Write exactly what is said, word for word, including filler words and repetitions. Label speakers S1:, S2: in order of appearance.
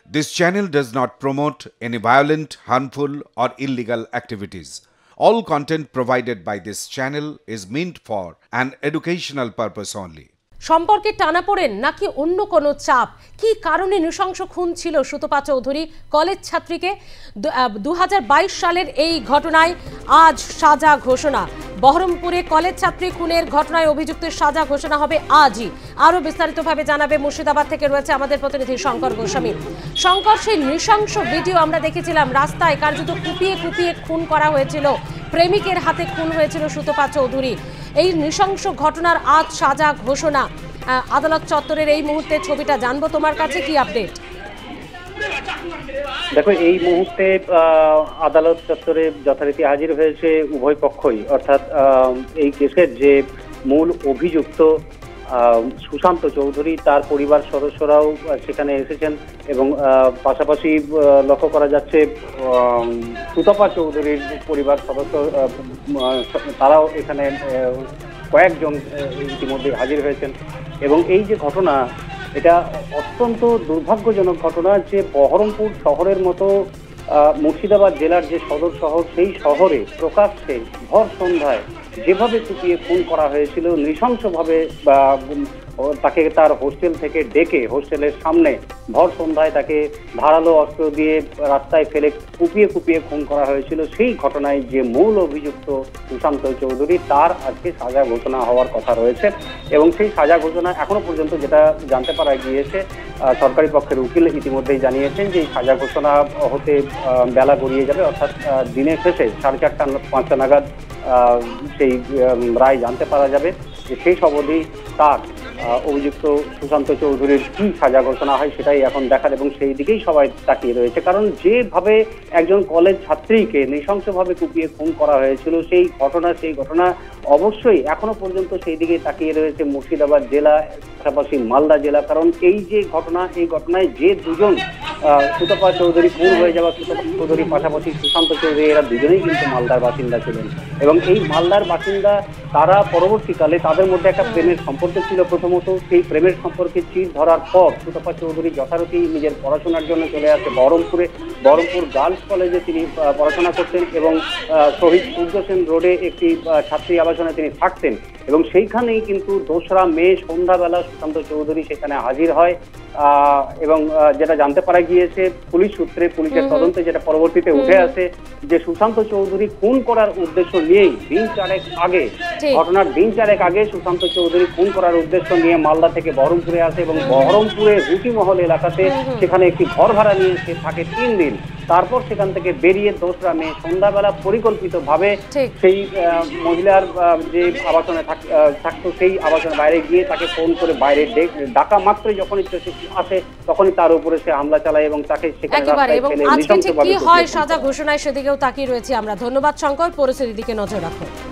S1: This channel does not promote any violent, harmful, or illegal activities. All content provided by this channel is meant for an educational purpose only.
S2: সম্পর্কে টানাপোড়েন নাকি অন্য কোনো চাপ, কি কারণে নৃশংস খুন ছিল সুতপা চৌধুরী কলেজ ছাত্রীকে? দু হাজার বাইশ সালের এই ঘটনায় আজ সাজা ঘোষণা। বহরমপুরে কলেজ ছাত্রী খুনের ঘটনায় অভিযুক্তের সাজা ঘোষণা হবে আজই। আরও বিস্তারিতভাবে জানাবে মুর্শিদাবাদ থেকে রয়েছে আমাদের প্রতিনিধি শঙ্কর গোস্বামী। শঙ্কর, সেই নৃশংস ভিডিও আমরা দেখেছিলাম, রাস্তায় কার্যত কুপিয়ে কুপিয়ে খুন করা হয়েছিল, প্রেমিকের হাতে খুন হয়েছিল সুতপা চৌধুরী। এই নৃশংস ঘটনার আজ সাজা ঘোষণা। আদালত চত্বরের এই মুহূর্তে ছবিটা জানবো তোমার কাছে, কি আপডেট?
S3: দেখো, এই মুহূর্তে আদালত চত্বরে যথারীতি হাজির হয়েছে উভয় পক্ষই, অর্থাৎ এই কেসের যে মূল অভিযুক্ত সুশান্ত চৌধুরী, তার পরিবার সদস্যরাও সেখানে এসেছেন এবং পাশাপাশি লক্ষ্য করা যাচ্ছে সুতপা চৌধুরীর পরিবার সদস্য তারাও এখানে কয়েকজন ইতিমধ্যে হাজির হয়েছেন। এবং এই যে ঘটনা, এটা অত্যন্ত দুর্ভাগ্যজনক ঘটনা যে বহরমপুর শহরের মতো মুর্শিদাবাদ জেলার যে সদর শহর, সেই শহরে প্রকাশ্যে ভর সন্ধ্যায় যেভাবে কুপিয়ে খুন করা হয়েছিল নৃশংসভাবে, বা তাকে তার হোস্টেল থেকে ডেকে হোস্টেলের সামনে ভর সন্ধ্যায় তাকে ধারালো অস্ত্র দিয়ে রাস্তায় ফেলে কুপিয়ে কুপিয়ে খুন করা হয়েছিল, সেই ঘটনায় যে মূল অভিযুক্ত সুশান্ত চৌধুরী, তার আজকে সাজা ঘোষণা হওয়ার কথা রয়েছে। এবং সেই সাজা ঘোষণা এখনো পর্যন্ত যেটা জানতে পারা গিয়েছে, সরকারি পক্ষের উকিল ইতিমধ্যেই জানিয়েছেন যে সাজা ঘোষণা হতে বেলা গড়িয়ে যাবে, অর্থাৎ দিনের শেষে সাড়ে চারটা পাঁচটা নাগাদ সেই রায় জানতে পারা যাবে যে শেষ অবধি তার অভিযুক্ত সুশান্ত চৌধুরীর কি সাজা ঘোষণা হয় সেটাই এখন দেখার, এবং সেই দিকেই সবাই তাকিয়ে রয়েছে। কারণ যেভাবে একজন কলেজ ছাত্রীকে নৃশংসভাবে কুপিয়ে খুন করা হয়েছিল, সেই ঘটনা সেই ঘটনা অবশ্যই এখনো পর্যন্ত সেই দিকে তাকিয়ে রয়েছে মুর্শিদাবাদ জেলা, পাশাপাশি মালদা জেলা। কারণ এই যে ঘটনা, এই ঘটনায় যে দুজন সুতপা চৌধুরী খুন হয়ে যাওয়া সুতপা চৌধুরীর পাশাপাশি সুশান্ত চৌধুরী, এরা দুজনেই কিন্তু মালদার বাসিন্দা ছিলেন। এবং এই মালদার বাসিন্দা তারা পরবর্তীকালে তাদের মধ্যে একটা প্রেমের সম্পর্ক ছিল। প্রথমত সেই প্রেমের সম্পর্কে চির ধরার পর সুতপা চৌধুরী যথারীতি নিজের পড়াশোনার জন্য চলে আসে বহরমপুরে। বহরমপুর গার্লস কলেজে তিনি পড়াশোনা করতেন এবং শহীদ সূর্য সেন রোডে একটি ছাত্রী আবাসনে তিনি থাকতেন। এবং সেইখানেই কিন্তু দোসরা মে সন্ধ্যাবেলা সুশান্ত চৌধুরী সেখানে হাজির হয়। এবং যেটা জানতে পারা গিয়েছে পুলিশ সূত্রে, পুলিশের তদন্তে যেটা পরবর্তীতে উঠে আসে, যে সুশান্ত চৌধুরী খুন করার উদ্দেশ্য নিয়েই দিন চারেক আগে, ঘটনার দিন চারেক আগে সুশান্ত চৌধুরী খুন করার উদ্দেশ্য নিয়ে মালদা থেকে বহরমপুরে আসে এবং বহরমপুরে রুটিমহল এলাকাতে সেখানে একটি ঘর ভাড়া নিয়ে সে থাকে তিন দিন। তারপর সেখান থেকে বেরিয়ে দোসরা মে সন্ধ্যাবেলা পরিকল্পিতভাবে সেই মহিলার যে আবাসনে থাকতো সেই আবাসনের বাইরে গিয়ে তাকে ফোন করে বাইরে ডাকা মাত্রই যখনই আসে তখনই তার উপরে সে হামলা চালায় এবং তাকে সেখানে রাস্তায় ফেলে নৃশংসভাবে।
S2: কি হয় সাজা ঘোষণায় সেদিকেও তাকিয়ে রয়েছি আমরা। ধন্যবাদ শঙ্কর, পরিস্থিতির দিকে নজর রাখো।